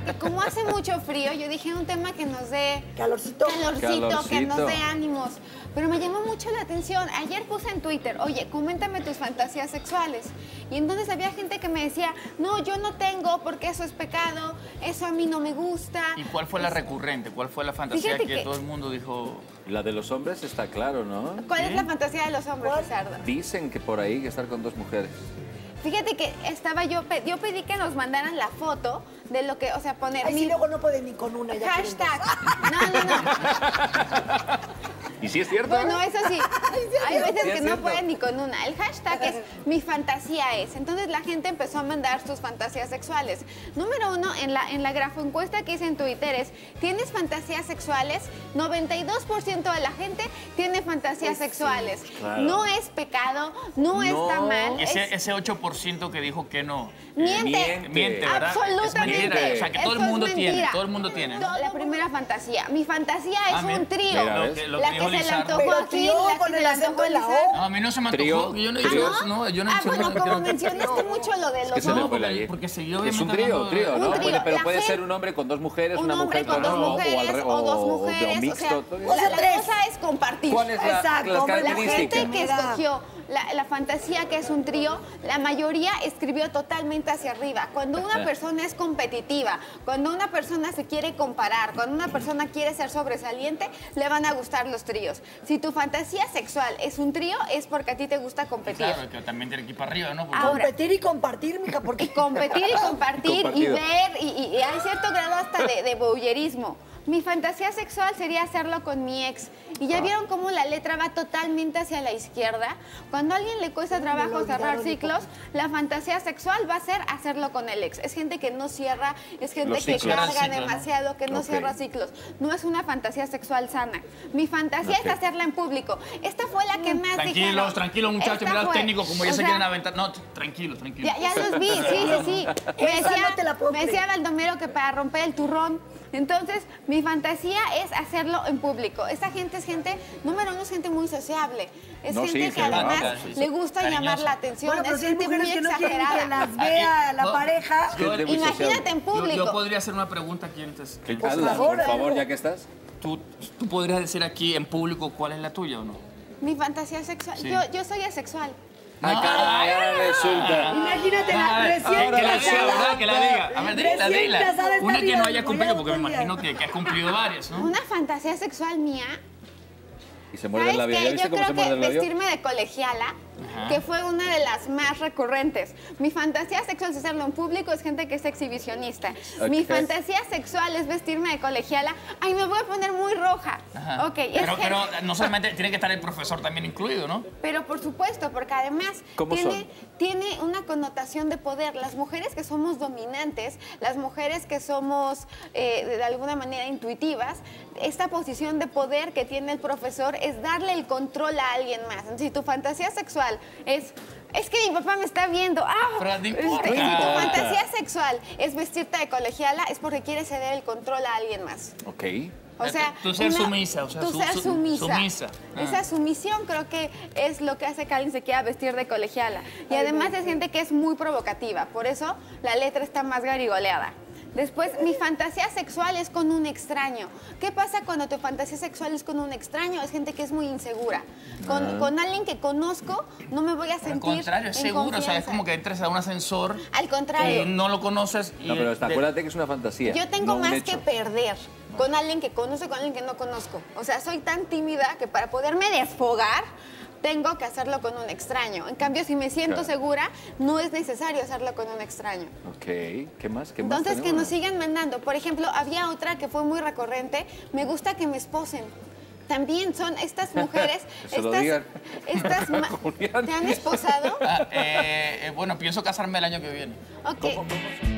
Y como hace mucho frío, yo dije un tema que nos dé Calorcito. que nos dé ánimos. Pero me llamó mucho la atención. Ayer puse en Twitter, oye, coméntame tus fantasías sexuales. Y entonces había gente que me decía, no, yo no tengo porque eso es pecado, eso a mí no me gusta. ¿Y cuál fue la recurrente? ¿Cuál fue la fantasía Fíjate que que- todo el mundo dijo? La de los hombres está claro, ¿no? ¿Cuál es la fantasía de los hombres, Lizardo? Dicen que por ahí hay que estar con dos mujeres. Fíjate que yo pedí que nos mandaran la foto de lo que, o sea, poner Ay, sí, luego no pueden ni con una. Ya quieren hashtag. dos. No. ¿Y si es cierto? Bueno, eso sí, hay veces Sí, es que no cierto. pueden ni con una. El hashtag es mi fantasía es. Entonces la gente empezó a mandar sus fantasías sexuales. Número 1, en la grafoencuesta que hice en Twitter es, ¿tienes fantasías sexuales? 92% de la gente tiene fantasías sexuales. claro. No es pecado, no está mal. Ese 8% que dijo que no. Miente. Miente, ¿verdad? Absolutamente. Es mentira. O sea, que todo el Eso es mundo tiene. mentira. Todo el mundo tiene, ¿no? La primera fantasía. Mi fantasía es mira. un trío. Mira, ¿ves? Lo La que dijo que se le Lizardo. antojó Pero aquí, trío la con que el se le acento antojó a en la Lizardo. O. No, a mí no se me Trío. antojó. Yo no ¿Trío? yo no, yo no Bueno, no, como mencionaste mucho lo de los que se le hombres. fue la Y. porque siguió Es un obviamente trío, hablando de- ¿no? Un trío. Pero La puede gente- ser un hombre con dos mujeres, Un una hombre mujer con dos o mujeres o dos o mujeres. O mixto. sea, todo o sea, la tres. cosa es compartir. ¿Cuál es Exacto, las hombre, La características? gente que Mira. escogió la fantasía que es un trío, la mayoría escribió totalmente hacia arriba. Cuando una persona es competitiva, cuando una persona se quiere comparar, cuando una persona quiere ser sobresaliente, le van a gustar los tríos. Si tu fantasía sexual es un trío, es porque a ti te gusta competir. Claro, que también tiene que ir para arriba, ¿no? Porque- Ahora- Competir y compartir, mija, porque... Competir y compartir y Compartido. ver, y hay cierto grado hasta de voyerismo. Mi fantasía sexual sería hacerlo con mi ex. Y ya vieron cómo la letra va totalmente hacia la izquierda. Cuando a alguien le cuesta trabajo cerrar ciclos, la fantasía sexual va a ser hacerlo con el ex. Es gente que no cierra, es gente Los que ciclos. carga Ciclos, ¿no? demasiado, que no Ok. cierra ciclos. No es una fantasía sexual sana. Mi fantasía Ok. es hacerla en público. Esta fue la que más dijeron. Tranquilos, muchachos, Esta mira los fue. técnicos como ya O se sea, quieren aventar. No, tranquilos. ya los vi, sí. Me Esa no te la puedo me decía creer. Baldomero que para romper el turrón. Entonces, mi fantasía es hacerlo en público. Esa gente es gente, número 1, es gente muy sociable. Es No, gente sí, que sí, además claro, sí, sí. le gusta Cariñosa. llamar la atención. Bueno, pero es si hay gente mujeres muy que no quieren que exagerada. las vea la no. pareja. Gente muy Imagínate sociable. en público. Yo podría hacer una pregunta aquí antes. Hazla, favor, por favor, algo. ya que estás. ¿Tú podrías decir aquí en público cuál es la tuya o no? Mi fantasía sexual. Sí. Yo soy asexual. Ah, caray, ahora resulta. Imagínate la A ver, recién que la diga, casada. ¿verdad? Que la diga. A ver, dila, Recién dila. casada está Una que arriba no del haya cumplido, porque me collado todo el imagino que has cumplido varias, ¿no? Una fantasía sexual mía. Y se muerde el ¿Sabes labio. qué? ¿Ya viste Yo cómo se creo muerde que el labio? vestirme de colegiala, Ajá. que fue una de las más recurrentes. Mi fantasía sexual es hacerlo en público, es gente que es exhibicionista. Mi Ok. fantasía sexual es vestirme de colegiala. Ay, me voy a poner muy roja. Ajá. Ok, es Pero gente- no solamente tiene que estar el profesor también incluido, ¿no? pero por supuesto, porque además ¿Cómo son? tiene una connotación de poder. Las mujeres que somos dominantes, las mujeres que somos de alguna manera intuitivas, esta posición de poder que tiene el profesor es darle el control a alguien más. Entonces, si tu fantasía sexual es que mi papá me está viendo. Pero no importa. Si tu fantasía sexual es vestirte de colegiala, es porque quieres ceder el control a alguien más. Ok. O sea, Tú ser sumisa, o sea, tú ser sumisa. sumisa. Esa sumisión creo que es lo que hace que alguien se quiera vestir de colegiala. Y además es gente que es muy provocativa, por eso la letra está más garigoleada. Después, mi fantasía sexual es con un extraño. ¿Qué pasa cuando tu fantasía sexual es con un extraño? Es gente que es muy insegura. Con alguien que conozco, no me voy a Al sentir contrario, es en seguro, o sea, es confianza. como que entres a un ascensor Al contrario. y no lo conoces. Y No, pero acuérdate que es una fantasía. Yo tengo no un más hecho. que perder con alguien que conozco, con alguien que no conozco. O sea, soy tan tímida que para poderme desfogar tengo que hacerlo con un extraño. En cambio, si me siento Claro. segura, no es necesario hacerlo con un extraño. Ok. ¿Qué más? ¿Qué más Entonces, que tenemos? nos sigan mandando. Por ejemplo, había otra que fue muy recurrente. Me gusta que me esposen. También son estas mujeres. Que se lo digan. ¿Te han esposado? Bueno, pienso casarme el año que viene. Ok.